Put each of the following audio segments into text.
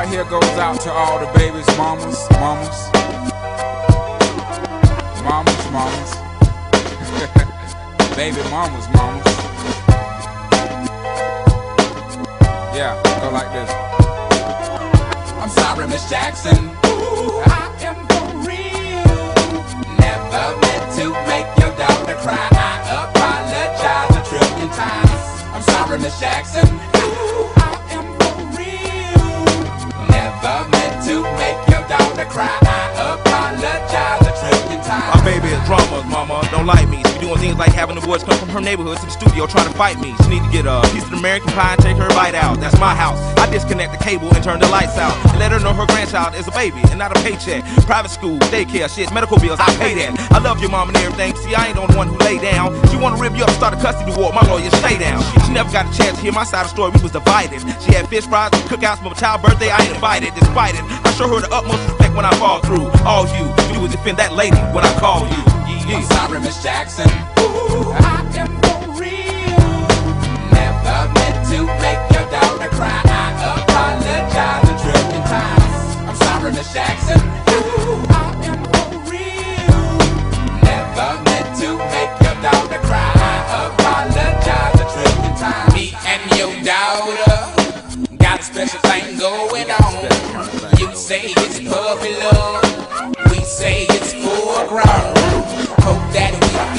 right here goes out to all the babies, mamas. Baby mamas. Yeah, go like this. I'm sorry, Miss Jackson. Ooh, I am for real. Never meant to make your daughter cry. I apologize a trillion times. I'm sorry, Miss Jackson. Ooh, I am for real. Never meant to make your daughter cry. I apologize a trillion times. My baby is drama, mama, don't like me. She doing things like having the boys come from her neighborhood to the studio trying to fight me. She need to get a piece of American pie and take her bite out. That's my house. I disconnect the cable and turn the lights out and let her know her grandchild is a baby and not a paycheck. Private school, daycare, shit, medical bills, I pay that. I love your mom and everything. See, I ain't the only one who lay down. She wanna rip you up and start a custody war. My lawyer, stay down. She never got a chance to hear my side of the story. We was divided. She had fish fries and cookouts for my child's birthday. I ain't invited. Despite it, I show her the utmost respect when I fall through. All you do is defend that lady when I call you. I'm sorry, Miss Jackson. Ooh, I am for real. Never meant to make your daughter cry. I apologize a trillion times. I'm sorry, Miss Jackson. Ooh, I am for real. Never meant to make your daughter cry. I apologize a trillion times. Me and your daughter got a special thing going on. You say it's puppy love, we say it's full grown. Hope that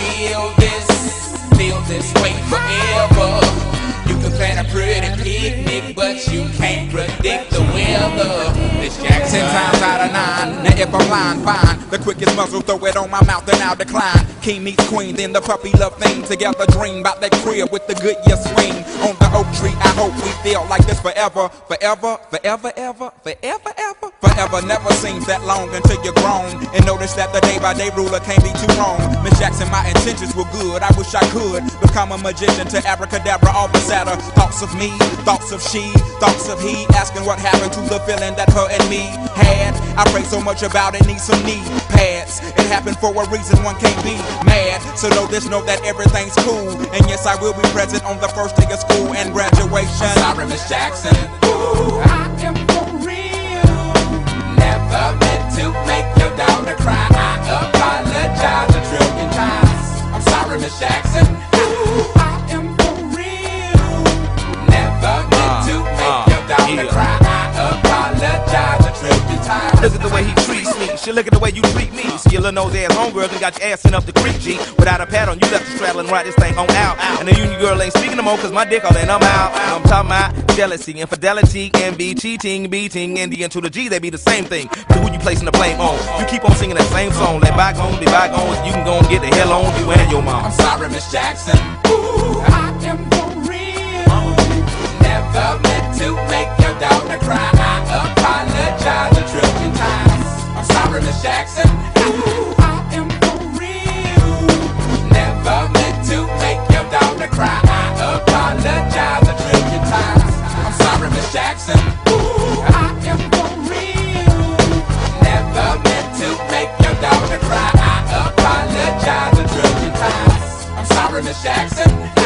we feel this way forever. You can plan a pretty picnic, but you can't predict the weather. Miss Jackson. 10 times out of 9, now if I'm lying, fine. The quickest muzzle, throw it on my mouth and I'll decline. King meets queen, then the puppy love thing. Together dream about that crib with the good year swing. On the oak tree, I hope we feel like this forever. Forever never seems that long until you're grown. And notice that the day by day ruler can't be too wrong. Miss Jackson, my intentions were good. I wish I could become a magician to abracadabra all the sadder. Thoughts of me, thoughts of she, thoughts of he. Asking what happened to the feeling that her and me had. I pray so much about it, need some knee pads. It happened for a reason, one can't be mad. So know this, know that everything's cool. And yes, I will be present on the first day of school and graduation. I'm sorry, Miss Jackson. Ooh, I am for real. Never meant to make your daughter cry. I apologize a trillion times. I'm sorry, Miss Jackson. Ooh, I am for real. Never meant to make your daughter cry. I apologize a trillion times. Look at the way he treats me. Shit, look at the way you treat me. See your little nose ass homegirl and got your ass sent up the creek, G. Without a pad on, you left the straddle and ride this thing on out. And the union girl ain't speaking no more, cause my dick all in, I'm out. I'm talking about jealousy, infidelity, envy, cheating, beating, and the N to the G, they be the same thing. But who you placing the blame on? You keep on singing that same song. Let bygones be bygones, you can go and get the hell on you and your mom. I'm sorry, Miss Jackson. Ooh, I am for real. Never meant to make your daughter cry. I apologize a trillion times. I'm sorry, Miss Jackson. Ooh, I am for real. Never meant to make your daughter cry. I apologize a trillion times. I'm sorry, Miss Jackson. Ooh, I am for real. Never meant to make your daughter cry. I apologize a trillion times. I'm sorry, Miss Jackson.